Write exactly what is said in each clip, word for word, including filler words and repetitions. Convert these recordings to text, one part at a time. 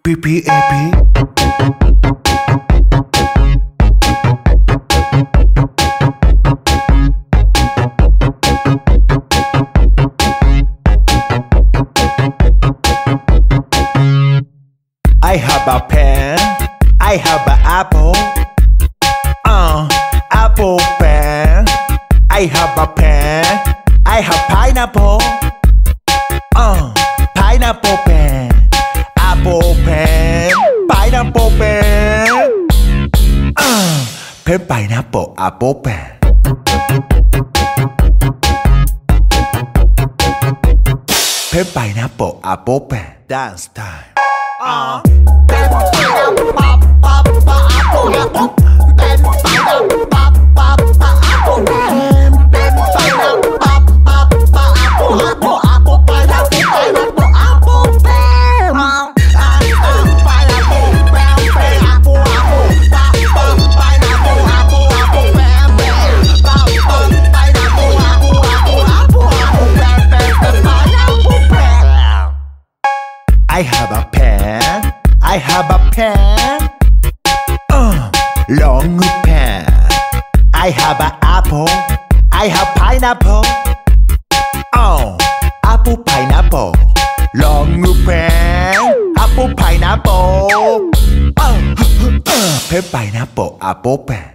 P P A P. I have a pen, I have an apple, uh, apple pen. I have a pen, I have pineapple, uh, pineapple pen, apple pen, pineapple pen, uh, pen pineapple apple pen. Pen pineapple apple pen. Dance time. Uh. Pen pineapple pop pop pop apple apple. Pen pineapple pop pop pop apple pen. Pen pineapple pop pop pop apple apple apple pineapple pineapple apple pen. Uh. Pineapple pen pen apple apple pop pop pineapple apple apple pen pen pop pop pineapple apple apple apple apple pen pen pen pineapple pen. I have a pen, I have a pen, uh, long pen. I have an apple, I have pineapple, oh, apple pineapple, long pen, apple pineapple, uh, uh, pen pineapple apple pen.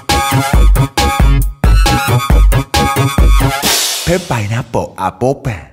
Pen pineapple apple pen.